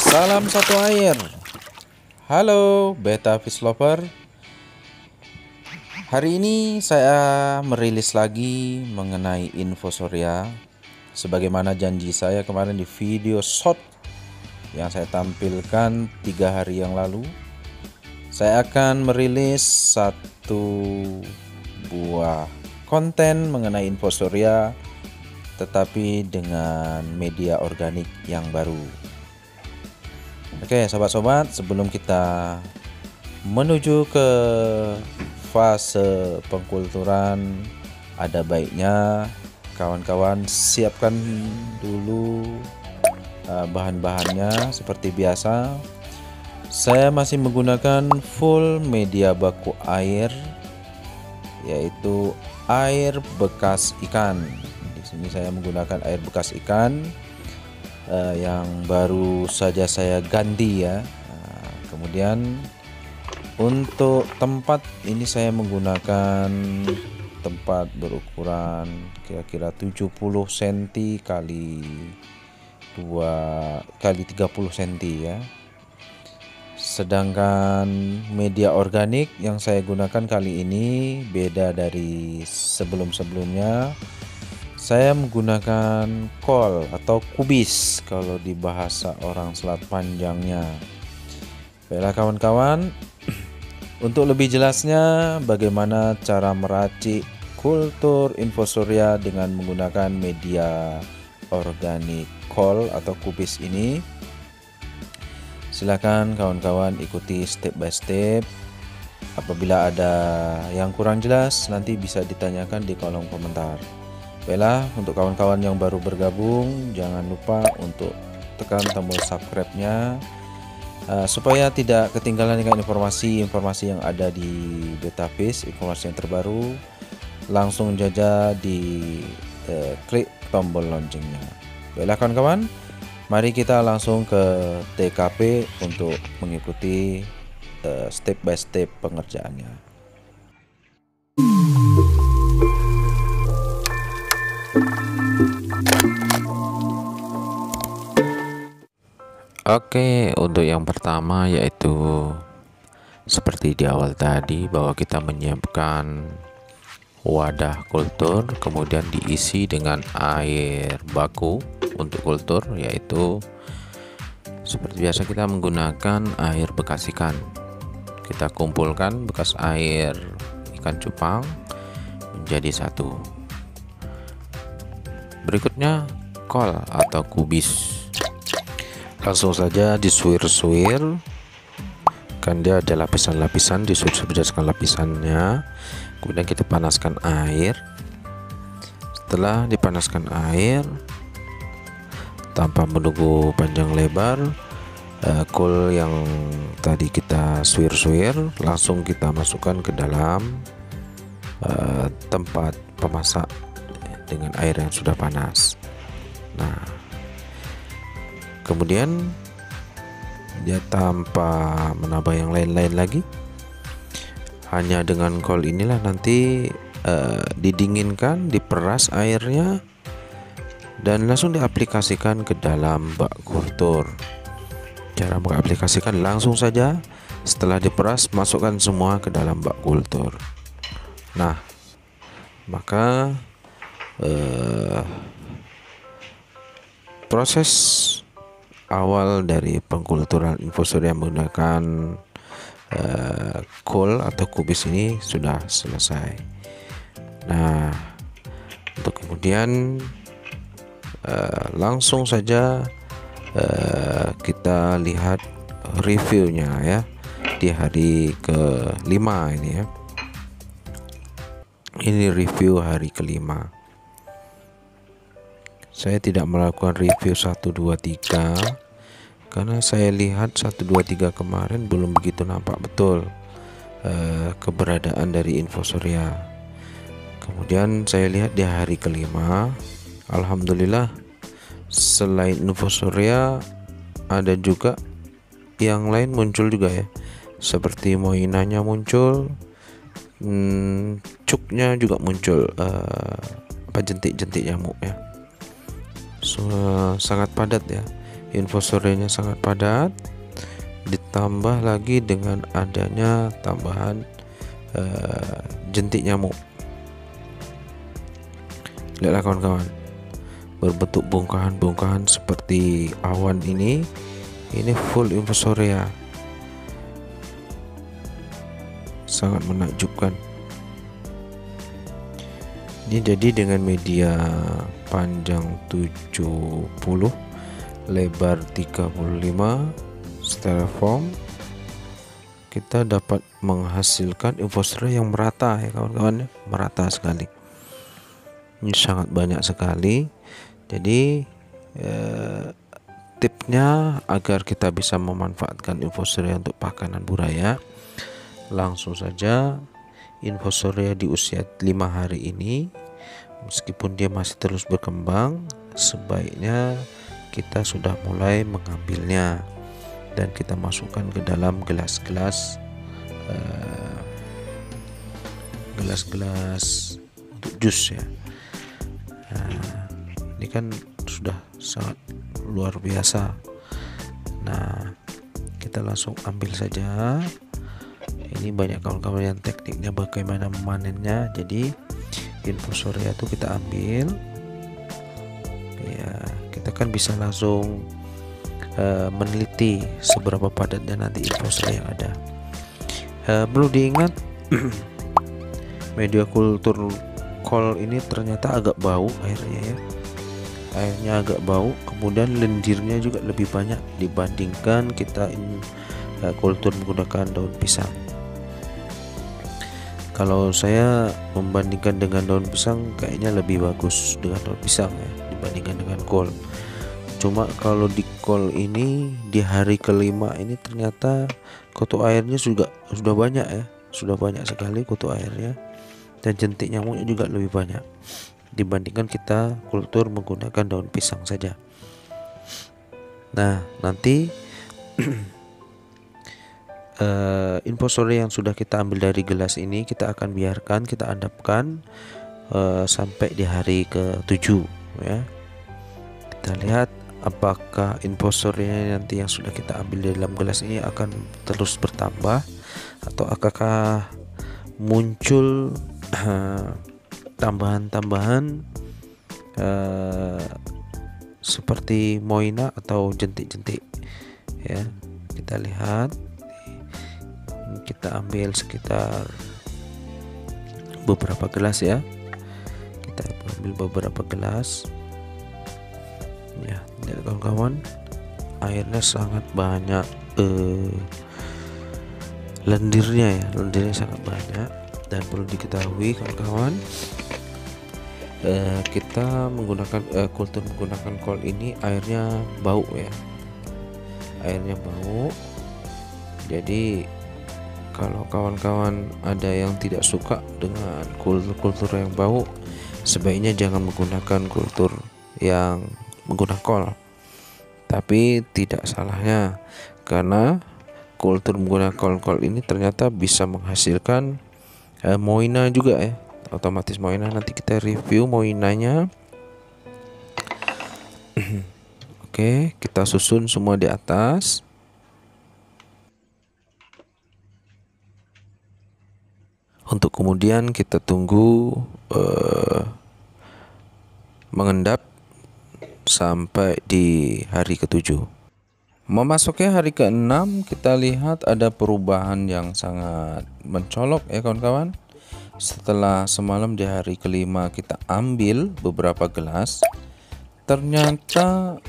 Salam satu air. Halo Beta Fish Lover. Hari ini saya merilis lagi mengenai infosurya. Sebagaimana janji saya kemarin di video short yang saya tampilkan 3 hari yang lalu, saya akan merilis satu buah konten mengenai infosurya, tetapi dengan media organik yang baru. Oke sobat-sobat, sebelum kita menuju ke fase pengkulturan, ada baiknya kawan-kawan siapkan dulu bahan-bahannya. Seperti biasa, saya masih menggunakan full media baku air, yaitu air bekas ikan. Di sini saya menggunakan air bekas ikan yang baru saja saya ganti ya. Kemudian untuk tempat ini saya menggunakan tempat berukuran kira-kira 70 cm kali 2 kali 30 cm ya. Sedangkan media organik yang saya gunakan kali ini beda dari sebelum-sebelumnya. Saya menggunakan kol atau kubis kalau di bahasa orang Selat Panjangnya. Baiklah kawan-kawan, untuk lebih jelasnya bagaimana cara meracik kultur infosurya dengan menggunakan media organik kol atau kubis ini, silakan kawan-kawan ikuti step by step. Apabila ada yang kurang jelas, nanti bisa ditanyakan di kolom komentar. Baiklah, untuk kawan-kawan yang baru bergabung, jangan lupa untuk tekan tombol subscribe-nya supaya tidak ketinggalan dengan informasi-informasi yang ada di Beta Fish, informasi yang terbaru. Langsung saja di klik tombol loncengnya. Baiklah kawan-kawan, mari kita langsung ke TKP untuk mengikuti step by step pengerjaannya. Oke, untuk yang pertama yaitu seperti di awal tadi, bahwa kita menyiapkan wadah kultur, kemudian diisi dengan air baku untuk kultur, yaitu seperti biasa kita menggunakan air bekas ikan. Kita kumpulkan bekas air ikan cupang menjadi satu. Berikutnya kol atau kubis. Langsung saja disuir-suir, kan dia ada lapisan-lapisan, disuir berdasarkan lapisannya. Kemudian kita panaskan air. Setelah dipanaskan air, tanpa menunggu panjang lebar, kol yang tadi kita suir-suir langsung kita masukkan ke dalam tempat pemasak dengan air yang sudah panas. Nah, kemudian dia tanpa menambah yang lain-lain lagi, hanya dengan kol inilah nanti didinginkan, diperas airnya, dan langsung diaplikasikan ke dalam bak kultur. Cara mengaplikasikan langsung saja setelah diperas, masukkan semua ke dalam bak kultur. Nah, maka proses awal dari pengkulturan infosurya menggunakan kol atau kubis ini sudah selesai. Nah, untuk kemudian langsung saja kita lihat reviewnya ya di hari ke-5 ini ya. Ini review hari ke-5. Saya tidak melakukan review 1, 2, 3 karena saya lihat 1, 2, 3 kemarin belum begitu nampak betul keberadaan dari infosurya. Kemudian saya lihat di hari ke-5, alhamdulillah selain infosurya ada juga yang lain muncul juga ya, seperti moinanya muncul, cuknya juga muncul, jentik-jentik nyamuk ya. Sangat padat ya. infosorenya sangat padat, ditambah lagi dengan adanya tambahan jentik nyamuk. Lihatlah kawan-kawan, berbentuk bongkahan-bongkahan seperti awan ini full infosoria, sangat menakjubkan. Ini jadi dengan media panjang 70, lebar 35, styrofoam, kita dapat menghasilkan infosoria yang merata ya kawan-kawan, merata sekali. Ini sangat banyak sekali. Jadi tipsnya agar kita bisa memanfaatkan infosoria untuk pakanan buraya, langsung saja infosoria di usia 5 hari ini, meskipun dia masih terus berkembang, sebaiknya kita sudah mulai mengambilnya dan kita masukkan ke dalam gelas-gelas untuk jus ya. Ini kan sudah sangat luar biasa. Nah, kita langsung ambil saja. Ini banyak kawan-kawan yang tekniknya bagaimana memanennya. Jadi infosoria itu kita ambil ya, kita kan bisa langsung meneliti seberapa padatnya nanti infosoria yang ada. Perlu diingat media kultur kol ini ternyata agak bau airnya ya. Airnya agak bau, kemudian lendirnya juga lebih banyak dibandingkan kita kultur menggunakan daun pisang. Kalau saya membandingkan dengan daun pisang, kayaknya lebih bagus dengan daun pisang ya dibandingkan dengan kol. Cuma kalau di kol ini di hari kelima ini ternyata kutu airnya sudah banyak ya, sudah banyak sekali kutu airnya, dan jentik nyamuknya juga lebih banyak dibandingkan kita kultur menggunakan daun pisang saja. Nah, nanti infosoria yang sudah kita ambil dari gelas ini kita akan biarkan, kita endapkan sampai di hari ke-7 ya. Kita lihat apakah infosoria nanti yang sudah kita ambil di dalam gelas ini akan terus bertambah atau apakah muncul tambahan-tambahan seperti moina atau jentik-jentik ya. Kita lihat, kita ambil sekitar beberapa gelas ya, kita ambil beberapa gelas ya. Lihat kawan-kawan, airnya sangat banyak, lendirnya sangat banyak. Dan perlu diketahui kawan-kawan, kita menggunakan kultur menggunakan kol ini airnya bau ya, airnya bau. Jadi kalau kawan-kawan ada yang tidak suka dengan kultur yang bau, sebaiknya jangan menggunakan kultur yang menggunakan kol. Tapi tidak salahnya, karena kultur menggunakan kol ini ternyata bisa menghasilkan moina juga ya, otomatis moina. Nanti kita review moinanya. Oke, kita susun semua di atas. Untuk kemudian kita tunggu mengendap sampai di hari ke-7. Memasuki hari ke-6, kita lihat ada perubahan yang sangat mencolok ya kawan-kawan. Setelah semalam di hari ke-5 kita ambil beberapa gelas, ternyata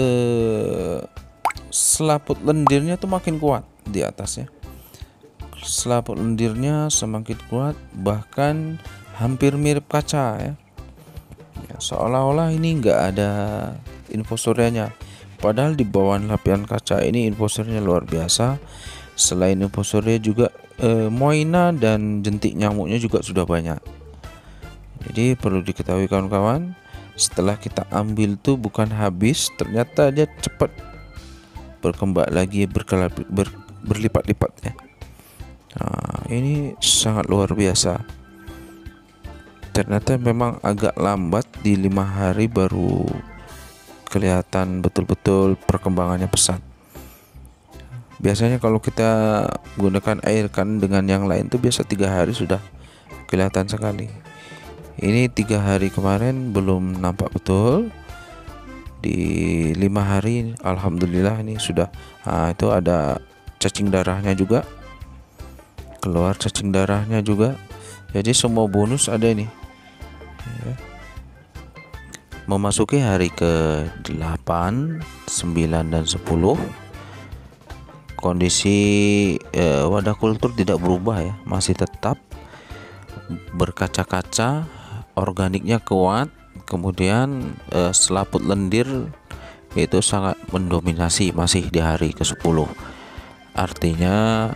selaput lendirnya tuh makin kuat di atasnya. Selaput lendirnya semakin kuat, bahkan hampir mirip kaca ya. Seolah-olah ini enggak ada infosorianya. Padahal di bawah lapisan kaca ini infosorianya luar biasa. Selain infosoria juga moina dan jentik nyamuknya juga sudah banyak. Jadi perlu diketahui kawan-kawan, setelah kita ambil tuh bukan habis, ternyata dia cepat berkembang lagi, berlipat-lipat ya. Nah, ini sangat luar biasa. Ternyata memang agak lambat, di 5 hari baru kelihatan betul-betul perkembangannya pesat. Biasanya kalau kita gunakan air kan dengan yang lain tuh biasa 3 hari sudah kelihatan sekali. Ini 3 hari kemarin belum nampak betul. Di 5 hari alhamdulillah ini sudah. Itu ada cacing darahnya juga, keluar cacing darahnya juga. Jadi semua bonus ada ini ya. Memasuki hari ke-8, 9 dan 10, kondisi wadah kultur tidak berubah ya, masih tetap berkaca-kaca, organiknya kuat. Kemudian selaput lendir itu sangat mendominasi masih di hari ke-10. Artinya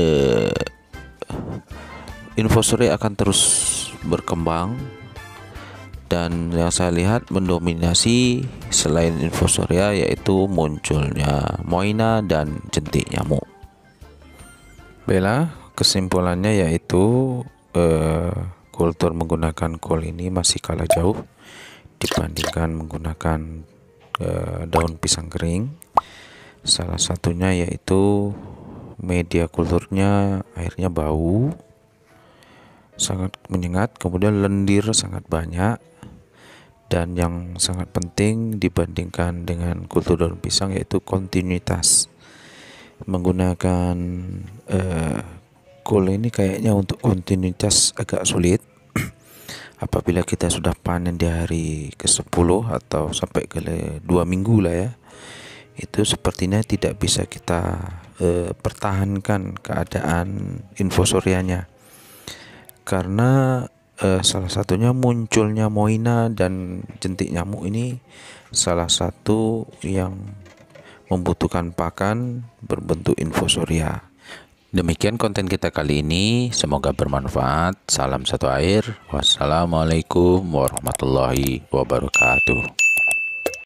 infosurya akan terus berkembang, dan yang saya lihat mendominasi selain infosurya yaitu munculnya moina dan jentik nyamuk. Bella, kesimpulannya yaitu kultur menggunakan kol ini masih kalah jauh dibandingkan menggunakan daun pisang kering. Salah satunya yaitu media kulturnya airnya bau, sangat menyengat, kemudian lendir sangat banyak, dan yang sangat penting dibandingkan dengan kultur daun pisang yaitu kontinuitas. Menggunakan kol ini kayaknya untuk kontinuitas agak sulit. Apabila kita sudah panen di hari ke-10 atau sampai ke 2 minggu lah ya, itu sepertinya tidak bisa kita pertahankan keadaan infosuryanya, karena salah satunya munculnya moina dan jentik nyamuk ini salah satu yang membutuhkan pakan berbentuk infosurya. Demikian konten kita kali ini, semoga bermanfaat. Salam satu air. Wassalamualaikum warahmatullahi wabarakatuh.